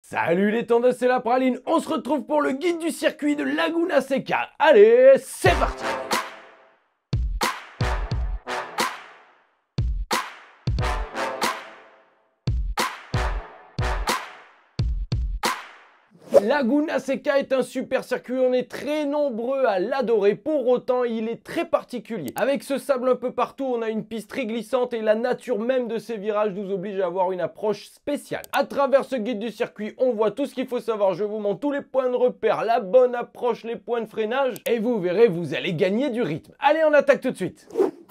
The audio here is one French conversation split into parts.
Salut les tendeurs, c'est la praline, on se retrouve pour le guide du circuit de Laguna Seca. Allez, c'est parti! Laguna Seca est un super circuit, on est très nombreux à l'adorer, pour autant il est très particulier. Avec ce sable un peu partout, on a une piste très glissante et la nature même de ces virages nous oblige à avoir une approche spéciale. À travers ce guide du circuit, on voit tout ce qu'il faut savoir, je vous montre tous les points de repère, la bonne approche, les points de freinage, et vous verrez, vous allez gagner du rythme. Allez, on attaque tout de suite!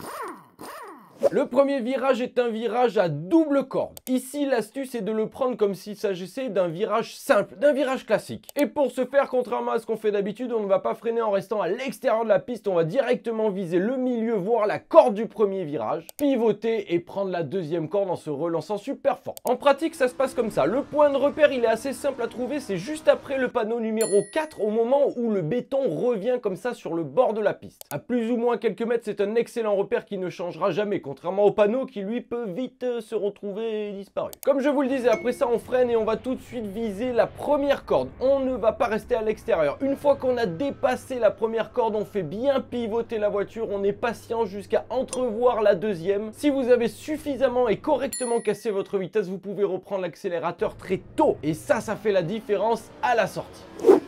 Le premier virage est un virage à double corde. Ici, l'astuce est de le prendre comme s'il s'agissait d'un virage simple, d'un virage classique. Et pour ce faire, contrairement à ce qu'on fait d'habitude, on ne va pas freiner en restant à l'extérieur de la piste, on va directement viser le milieu, voire la corde du premier virage, pivoter et prendre la deuxième corde en se relançant super fort. En pratique, ça se passe comme ça. Le point de repère, il est assez simple à trouver, c'est juste après le panneau numéro 4, au moment où le béton revient comme ça sur le bord de la piste. À plus ou moins quelques mètres, c'est un excellent repère qui ne changera jamais, contrairement au panneau qui lui peut vite se retrouver disparu. Comme je vous le disais, après ça on freine et on va tout de suite viser la première corde. On ne va pas rester à l'extérieur. Une fois qu'on a dépassé la première corde, on fait bien pivoter la voiture, on est patient jusqu'à entrevoir la deuxième. Si vous avez suffisamment et correctement cassé votre vitesse, vous pouvez reprendre l'accélérateur très tôt. Et ça fait la différence à la sortie.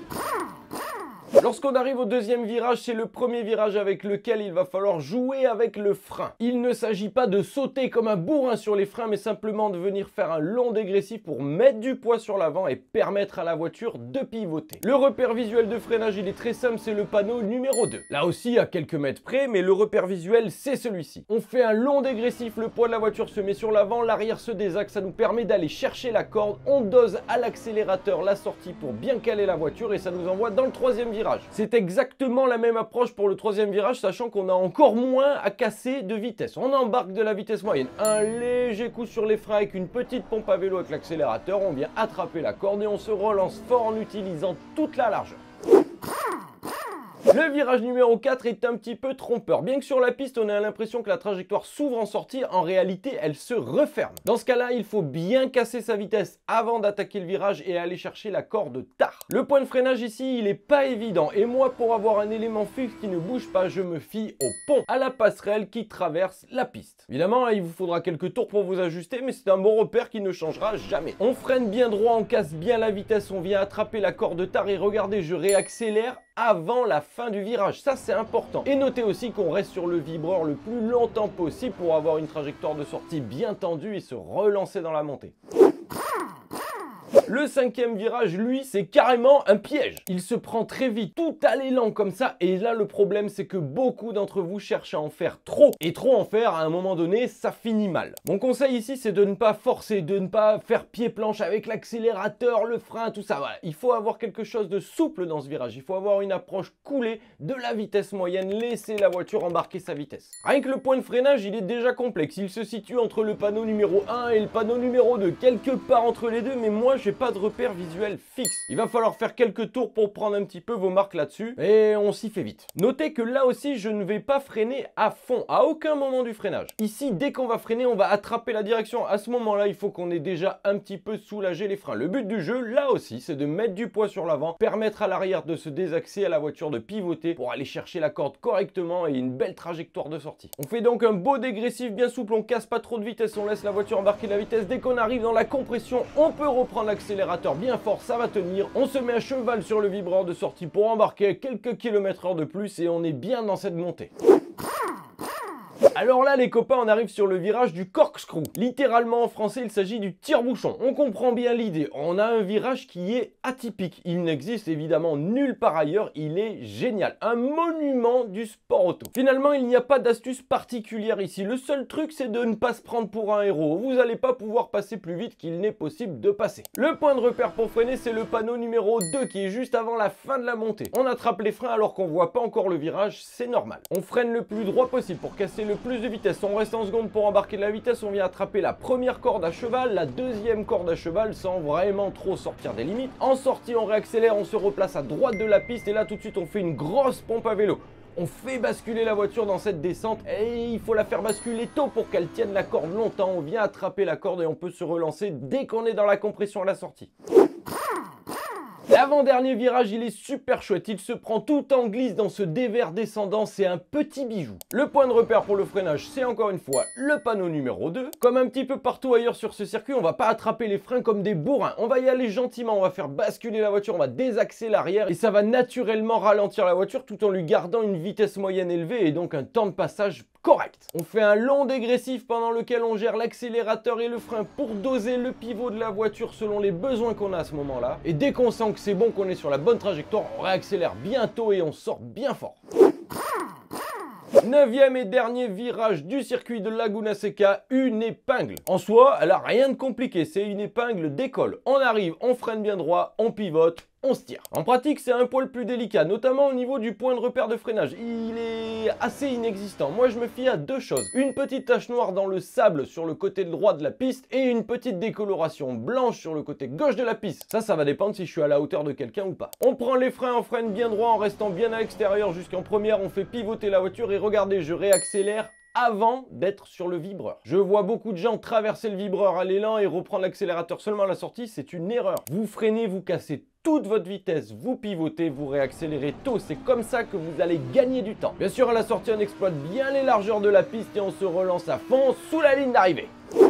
Lorsqu'on arrive au deuxième virage, c'est le premier virage avec lequel il va falloir jouer avec le frein. Il ne s'agit pas de sauter comme un bourrin sur les freins, mais simplement de venir faire un long dégressif pour mettre du poids sur l'avant et permettre à la voiture de pivoter. Le repère visuel de freinage, il est très simple, c'est le panneau numéro 2. Là aussi, à quelques mètres près, mais le repère visuel, c'est celui-ci. On fait un long dégressif, le poids de la voiture se met sur l'avant, l'arrière se désaxe, ça nous permet d'aller chercher la corde, on dose à l'accélérateur la sortie pour bien caler la voiture et ça nous envoie dans le troisième virage. C'est exactement la même approche pour le troisième virage, sachant qu'on a encore moins à casser de vitesse. On embarque de la vitesse moyenne, un léger coup sur les freins avec une petite pompe à vélo avec l'accélérateur, on vient attraper la corde et on se relance fort en utilisant toute la largeur. Le virage numéro 4 est un petit peu trompeur. Bien que sur la piste, on ait l'impression que la trajectoire s'ouvre en sortie, en réalité, elle se referme. Dans ce cas-là, il faut bien casser sa vitesse avant d'attaquer le virage et aller chercher la corde tard. Le point de freinage ici, il n'est pas évident. Et moi, pour avoir un élément fixe qui ne bouge pas, je me fie au pont, à la passerelle qui traverse la piste. Évidemment, il vous faudra quelques tours pour vous ajuster, mais c'est un bon repère qui ne changera jamais. On freine bien droit, on casse bien la vitesse, on vient attraper la corde tard et regardez, je réaccélère avant la fin du virage, ça c'est important. Et notez aussi qu'on reste sur le vibreur le plus longtemps possible pour avoir une trajectoire de sortie bien tendue et se relancer dans la montée. Le cinquième virage, lui, c'est carrément un piège. Il se prend très vite, tout à l'élan comme ça. Et là, le problème, c'est que beaucoup d'entre vous cherchent à en faire trop. Et trop en faire, à un moment donné, ça finit mal. Mon conseil ici, c'est de ne pas forcer, de ne pas faire pied-planche avec l'accélérateur, le frein, tout ça. Voilà. Il faut avoir quelque chose de souple dans ce virage. Il faut avoir une approche coulée de la vitesse moyenne, laisser la voiture embarquer sa vitesse. Rien que le point de freinage, il est déjà complexe. Il se situe entre le panneau numéro 1 et le panneau numéro 2. Quelque part entre les deux, mais moi, j'ai pas de repère visuel fixe. Il va falloir faire quelques tours pour prendre un petit peu vos marques là-dessus et on s'y fait vite. Notez que là aussi, je ne vais pas freiner à fond, à aucun moment du freinage. Ici, dès qu'on va freiner, on va attraper la direction. À ce moment-là, il faut qu'on ait déjà un petit peu soulagé les freins. Le but du jeu, là aussi, c'est de mettre du poids sur l'avant, permettre à l'arrière de se désaxer, à la voiture de pivoter pour aller chercher la corde correctement et une belle trajectoire de sortie. On fait donc un beau dégressif bien souple, on casse pas trop de vitesse, on laisse la voiture embarquer de la vitesse. Dès qu'on arrive dans la compression, on peut reprendre l'accélérateur bien fort, ça va tenir. On se met à cheval sur le vibreur de sortie pour embarquer quelques kilomètres/heure de plus et on est bien dans cette montée. Alors là les copains, on arrive sur le virage du corkscrew. Littéralement en français, il s'agit du tire-bouchon. On comprend bien l'idée. On a un virage qui est atypique. Il n'existe évidemment nulle part ailleurs. Il est génial. Un monument du sport auto. Finalement, il n'y a pas d'astuce particulière ici. Le seul truc, c'est de ne pas se prendre pour un héros. Vous n'allez pas pouvoir passer plus vite qu'il n'est possible de passer. Le point de repère pour freiner, c'est le panneau numéro 2 qui est juste avant la fin de la montée. On attrape les freins alors qu'on voit pas encore le virage, c'est normal. On freine le plus droit possible pour casser le plus de vitesse. On reste en seconde pour embarquer de la vitesse. On vient attraper la première corde à cheval, la deuxième corde à cheval sans vraiment trop sortir des limites. En sortie, on réaccélère, on se replace à droite de la piste et là tout de suite on fait une grosse pompe à vélo. On fait basculer la voiture dans cette descente et il faut la faire basculer tôt pour qu'elle tienne la corde longtemps. On vient attraper la corde et on peut se relancer dès qu'on est dans la compression à la sortie. L'avant-dernier virage, il est super chouette, il se prend tout en glisse dans ce dévers descendant, c'est un petit bijou. Le point de repère pour le freinage, c'est encore une fois le panneau numéro 2. Comme un petit peu partout ailleurs sur ce circuit, on va pas attraper les freins comme des bourrins, on va y aller gentiment, on va faire basculer la voiture, on va désaxer l'arrière et ça va naturellement ralentir la voiture tout en lui gardant une vitesse moyenne élevée et donc un temps de passage correct. On fait un long dégressif pendant lequel on gère l'accélérateur et le frein pour doser le pivot de la voiture selon les besoins qu'on a à ce moment-là. Et dès qu'on sent que c'est bon, qu'on est sur la bonne trajectoire, on réaccélère bientôt et on sort bien fort. 9e et dernier virage du circuit de Laguna Seca, une épingle. En soi, elle a rien de compliqué, c'est une épingle d'école. On arrive, on freine bien droit, on pivote, on se tire. En pratique, c'est un poil plus délicat, notamment au niveau du point de repère de freinage. Il est assez inexistant. Moi, je me fie à deux choses. Une petite tache noire dans le sable sur le côté droit de la piste et une petite décoloration blanche sur le côté gauche de la piste. Ça va dépendre si je suis à la hauteur de quelqu'un ou pas. On prend les freins, on freine bien droit en restant bien à l'extérieur jusqu'en première. On fait pivoter la voiture et regardez, je réaccélère avant d'être sur le vibreur. Je vois beaucoup de gens traverser le vibreur à l'élan et reprendre l'accélérateur seulement à la sortie, c'est une erreur. Vous freinez, vous cassez toute votre vitesse, vous pivotez, vous réaccélérez tôt, c'est comme ça que vous allez gagner du temps. Bien sûr, à la sortie, on exploite bien les largeurs de la piste et on se relance à fond sous la ligne d'arrivée.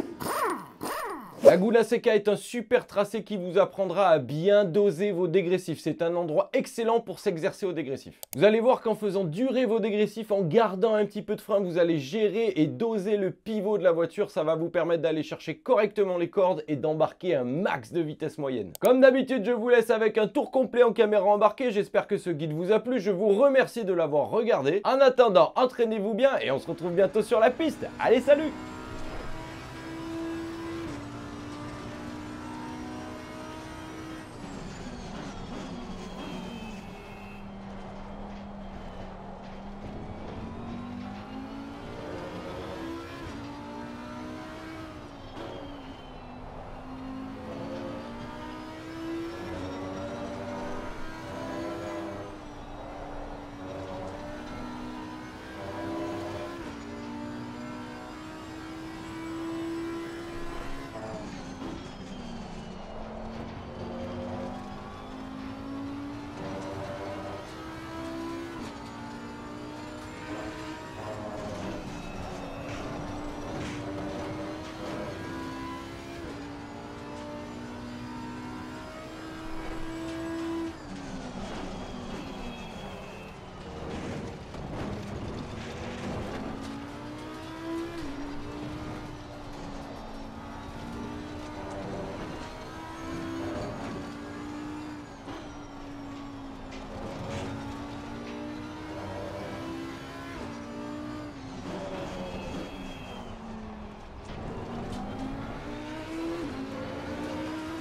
Laguna Seca est un super tracé qui vous apprendra à bien doser vos dégressifs. C'est un endroit excellent pour s'exercer au dégressif. Vous allez voir qu'en faisant durer vos dégressifs, en gardant un petit peu de frein, vous allez gérer et doser le pivot de la voiture. Ça va vous permettre d'aller chercher correctement les cordes et d'embarquer un max de vitesse moyenne. Comme d'habitude, je vous laisse avec un tour complet en caméra embarquée. J'espère que ce guide vous a plu. Je vous remercie de l'avoir regardé. En attendant, entraînez-vous bien et on se retrouve bientôt sur la piste. Allez, salut!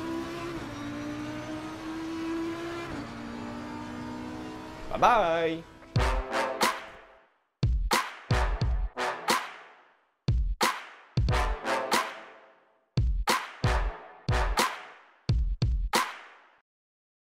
Bye bye!